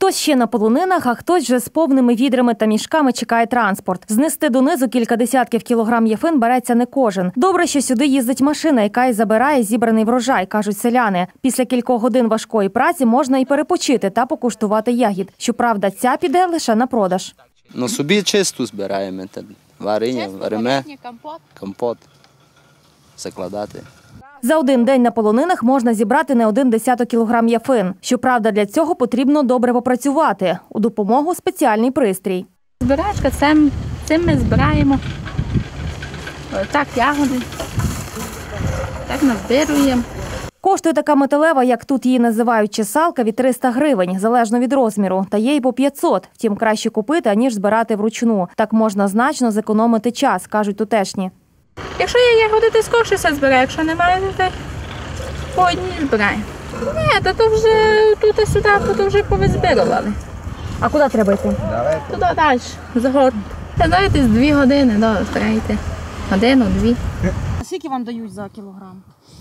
Хтось ще на полонинах, а хтось вже з повними відрами та мішками чекає транспорт. Знести донизу кілька десятків кілограм єфин береться не кожен. Добре, що сюди їздить машина, яка й забирає зібраний врожай, кажуть селяни. Після кількох годин важкої праці можна і перепочити та покуштувати ягід. Щоправда, ця піде лише на продаж. На собі чисту збираємо, варення, варимо, компот закладати. За один день на полонинах можна зібрати не 1 десяток кілограм єфин. Щоправда, для цього потрібно добре попрацювати. У допомогу спеціальний пристрій. Збирачка, цим ми збираємо. Так ягоди, так назбируємо. Коштує така металева, як тут її називають чесалка, від 300 гривень, залежно від розміру. Та є й по 500. Втім, краще купити, аніж збирати вручну. Так можна значно зекономити час, кажуть тутешні. Якщо є ягоди, то скорше все збираю. Якщо немає, то по одній збираємо. Ні, то вже туди-сюди, то вже повизбирували. А куди треба йти? Туди далі, за гору. Давайте з 2 години, треба йти. 1-2. А скільки вам дають за кілограм?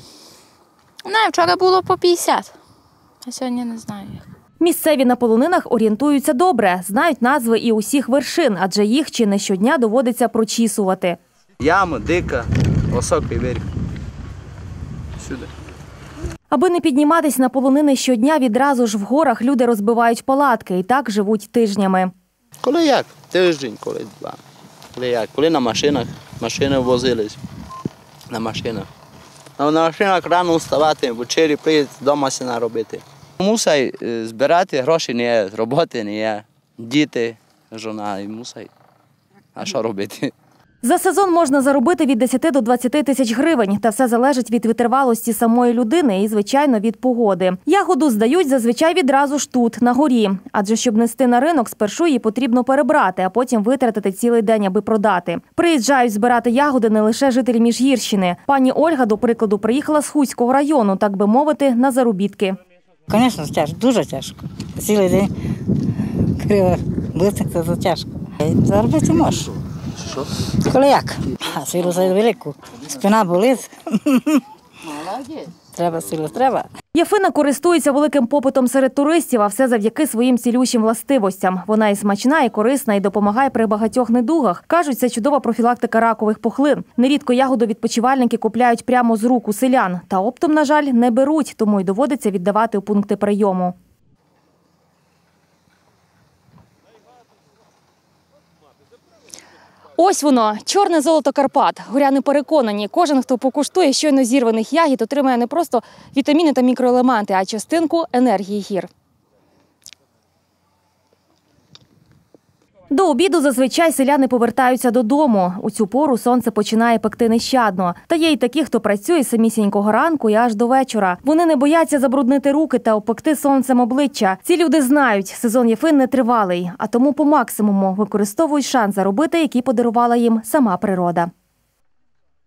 Не, вчора було по 50, а сьогодні не знаю. Місцеві на полонинах орієнтуються добре, знають назви і усіх вершин, адже їх чи не щодня доводиться прочісувати. Яма, дика, високий верх. Сюди. Аби не підніматись на полонини щодня, відразу ж в горах люди розбивають палатки і так живуть тижнями. Коли як? Тиждень, коли 2. Коли як? Коли на машинах. Машини возились. На машинах. А на машинах рано вставати, ввечері приїдуть, вдома сіна робити. Мусить збирати, гроші не є, роботи не є. Діти, жона, і мусить. А що робити? За сезон можна заробити від 10 до 20 тисяч гривень. Та все залежить від витривалості самої людини і, звичайно, від погоди. Ягоду здають зазвичай відразу ж тут, на горі. Адже щоб нести на ринок, спершу її потрібно перебрати, а потім витратити цілий день, аби продати. Приїжджають збирати ягоди не лише жителі Міжгірщини. Пані Ольга, до прикладу, приїхала з Хуського району, так би мовити, на заробітки. Звісно, тяжко, дуже тяжко. Цілий день криво бити, це тяжко. Заробити можеш. Що? Коли як? Силу за велику. Спина болить. Треба силу, треба. Єфина користується великим попитом серед туристів, а все завдяки своїм цілющим властивостям. Вона і смачна, і корисна, і допомагає при багатьох недугах. Кажуть, це чудова профілактика ракових пухлин. Нерідко ягоду відпочивальники купляють прямо з рук у селян. Та оптом, на жаль, не беруть, тому й доводиться віддавати у пункти прийому. Ось воно – чорне золото Карпат. Горяни переконані, кожен, хто покуштує щойно зірваних ягід, отримає не просто вітаміни та мікроелементи, а частинку енергії гір. До обіду зазвичай селяни повертаються додому. У цю пору сонце починає пекти нещадно. Та є й такі, хто працює з самісінького ранку і аж до вечора. Вони не бояться забруднити руки та опекти сонцем обличчя. Ці люди знають, сезон єфин нетривалий, а тому по максимуму використовують шанс заробити, який подарувала їм сама природа.